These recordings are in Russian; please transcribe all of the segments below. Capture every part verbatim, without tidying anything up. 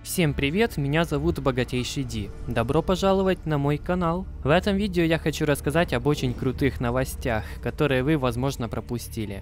Всем привет, меня зовут Богатейший Ди. Добро пожаловать на мой канал. В этом видео я хочу рассказать об очень крутых новостях, которые вы, возможно, пропустили.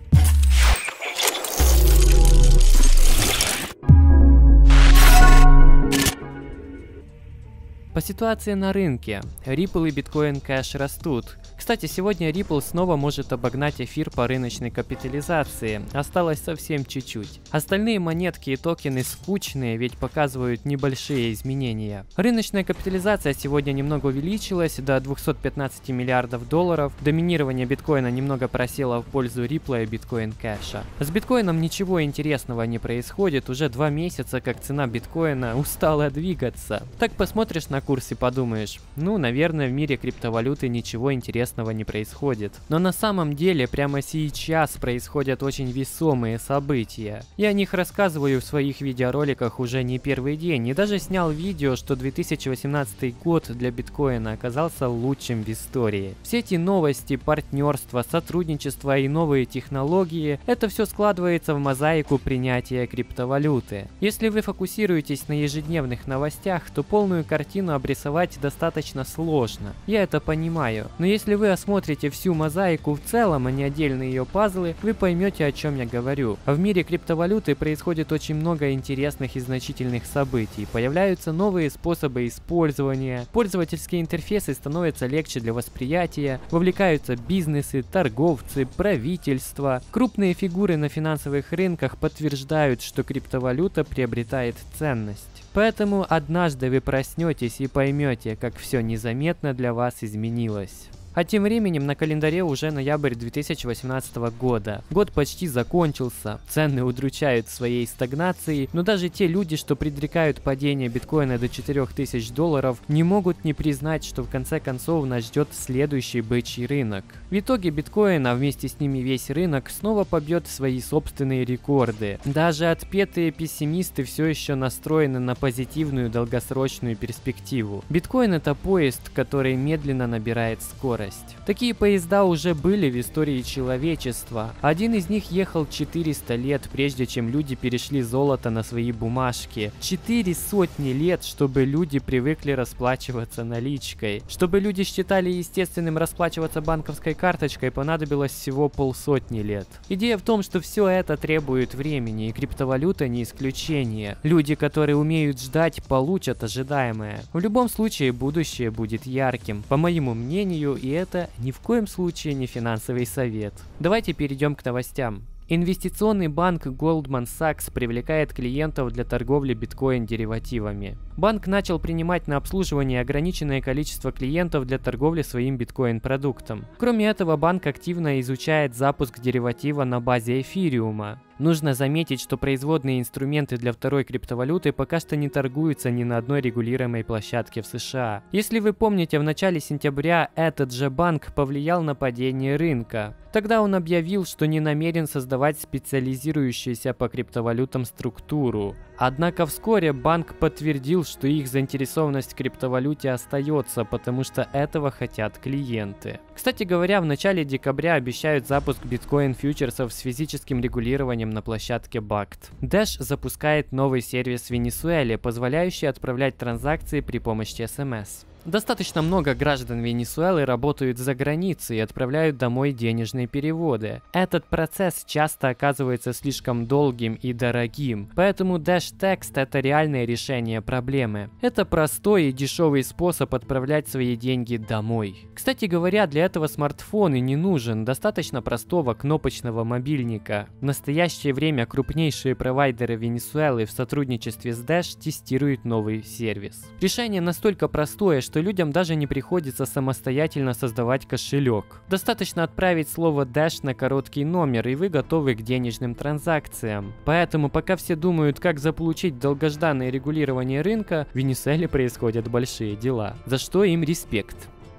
По ситуации на рынке, Ripple и Bitcoin Cash растут. Кстати, сегодня Ripple снова может обогнать эфир по рыночной капитализации, осталось совсем чуть-чуть. Остальные монетки и токены скучные, ведь показывают небольшие изменения. Рыночная капитализация сегодня немного увеличилась до двухсот пятнадцати миллиардов долларов, доминирование биткоина немного просело в пользу Ripple и Bitcoin Cash. С биткоином ничего интересного не происходит, уже два месяца как цена биткоина устала двигаться. Так посмотришь на курс и подумаешь, ну, наверное, в мире криптовалюты ничего интересного не происходит. Но на самом деле прямо сейчас происходят очень весомые события. Я о них рассказываю в своих видеороликах уже не первый день, и даже снял видео, что две тысячи восемнадцатый год для биткоина оказался лучшим в истории. Все эти новости, партнерства, сотрудничество и новые технологии, это все складывается в мозаику принятия криптовалюты. Если вы фокусируетесь на ежедневных новостях, то полную картину обрисовать достаточно сложно. Я это понимаю. Но если вы осмотрите всю мозаику в целом, а не отдельные ее пазлы, вы поймете, о чем я говорю. В мире криптовалюты происходит очень много интересных и значительных событий. Появляются новые способы использования, пользовательские интерфейсы становятся легче для восприятия, вовлекаются бизнесы, торговцы, правительства. Крупные фигуры на финансовых рынках подтверждают, что криптовалюта приобретает ценность. Поэтому однажды вы проснетесь и поймете, как все незаметно для вас изменилось. А тем временем на календаре уже ноябрь две тысячи восемнадцатого года. Год почти закончился, цены удручают своей стагнацией, но даже те люди, что предрекают падение биткоина до четырёх тысяч долларов, не могут не признать, что в конце концов нас ждет следующий бычий рынок. В итоге биткоин, а вместе с ними весь рынок, снова побьет свои собственные рекорды. Даже отпетые пессимисты все еще настроены на позитивную долгосрочную перспективу. Биткоин — это поезд, который медленно набирает скорость. Такие поезда уже были в истории человечества. Один из них ехал четыреста лет, прежде чем люди перешли золото на свои бумажки. Четыре сотни лет, чтобы люди привыкли расплачиваться наличкой. Чтобы люди считали естественным расплачиваться банковской карточкой, понадобилось всего полсотни лет. Идея в том, что все это требует времени, и криптовалюта не исключение. Люди, которые умеют ждать, получат ожидаемое. В любом случае, будущее будет ярким, по моему мнению, и это ни в коем случае не финансовый совет. Давайте перейдем к новостям. Инвестиционный банк Goldman Sachs привлекает клиентов для торговли биткоин-деривативами. Банк начал принимать на обслуживание ограниченное количество клиентов для торговли своим биткоин-продуктом. Кроме этого, банк активно изучает запуск дериватива на базе эфириума. Нужно заметить, что производные инструменты для второй криптовалюты пока что не торгуются ни на одной регулируемой площадке в США. Если вы помните, в начале сентября этот же банк повлиял на падение рынка. Тогда он объявил, что не намерен создавать специализирующуюся по криптовалютам структуру. Однако вскоре банк подтвердил, что их заинтересованность в криптовалюте остается, потому что этого хотят клиенты. Кстати говоря, в начале декабря обещают запуск биткоин-фьючерсов с физическим регулированием на площадке бакт. Dash запускает новый сервис в Венесуэле, позволяющий отправлять транзакции при помощи эс эм эс. Достаточно много граждан Венесуэлы работают за границей и отправляют домой денежные переводы. Этот процесс часто оказывается слишком долгим и дорогим, поэтому Dash Text — это реальное решение проблемы. Это простой и дешевый способ отправлять свои деньги домой. Кстати говоря, для этого смартфон и не нужен, достаточно простого кнопочного мобильника. В настоящее время крупнейшие провайдеры Венесуэлы в сотрудничестве с Dash тестируют новый сервис. Решение настолько простое, что что людям даже не приходится самостоятельно создавать кошелек. Достаточно отправить слово Dash на короткий номер, и вы готовы к денежным транзакциям. Поэтому, пока все думают, как заполучить долгожданное регулирование рынка, в Венесуэле происходят большие дела, за что им респект.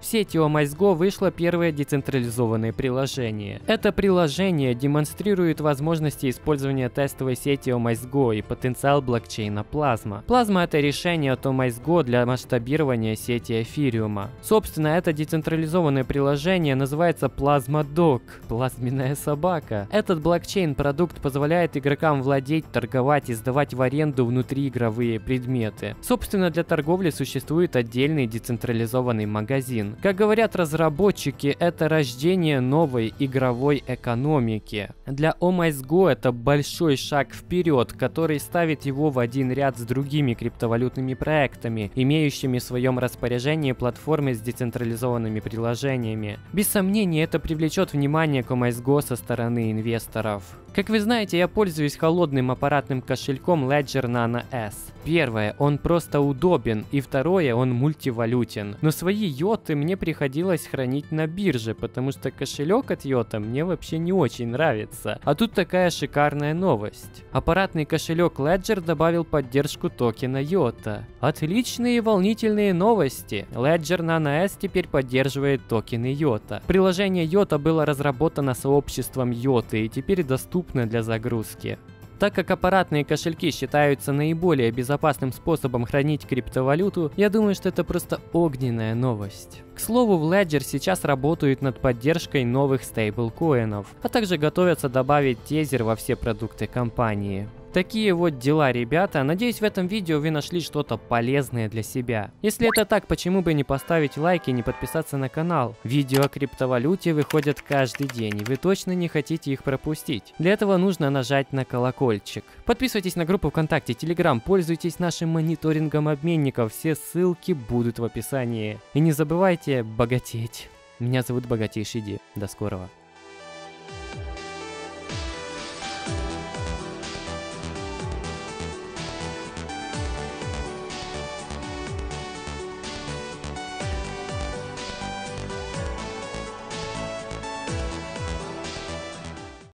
В сети OmiceGo вышло первое децентрализованное приложение. Это приложение демонстрирует возможности использования тестовой сети OmiceGo и потенциал блокчейна Plasma. Plasma — это решение от OmiceGo для масштабирования сети эфириума. Собственно, это децентрализованное приложение называется Plasma Dog — плазменная собака. Этот блокчейн-продукт позволяет игрокам владеть, торговать и сдавать в аренду внутриигровые предметы. Собственно, для торговли существует отдельный децентрализованный магазин. Как говорят разработчики, это рождение новой игровой экономики. Для OmiceGo это большой шаг вперед, который ставит его в один ряд с другими криптовалютными проектами, имеющими в своем распоряжении платформы с децентрализованными приложениями. Без сомнения, это привлечет внимание к OmiceGo со стороны инвесторов. Как вы знаете, я пользуюсь холодным аппаратным кошельком Ledger Nano S. Первое, он просто удобен, и второе, он мультивалютен. Но свои йоты мне приходилось хранить на бирже, потому что кошелек от йота мне вообще не очень нравится. А тут такая шикарная новость. Аппаратный кошелек Ledger добавил поддержку токена йота. Отличные и волнительные новости. Ledger Nano S теперь поддерживает токены йота. Приложение йота было разработано сообществом йоты и теперь доступно для загрузки. Так как аппаратные кошельки считаются наиболее безопасным способом хранить криптовалюту, я думаю, что это просто огненная новость. К слову, в Ledger сейчас работают над поддержкой новых стейблкоинов, а также готовятся добавить тезер во все продукты компании. Такие вот дела, ребята. Надеюсь, в этом видео вы нашли что-то полезное для себя. Если это так, почему бы не поставить лайк и не подписаться на канал? Видео о криптовалюте выходят каждый день, и вы точно не хотите их пропустить. Для этого нужно нажать на колокольчик. Подписывайтесь на группу ВКонтакте, Телеграм, пользуйтесь нашим мониторингом обменников, все ссылки будут в описании. И не забывайте богатеть. Меня зовут Богатейший Ди. До скорого.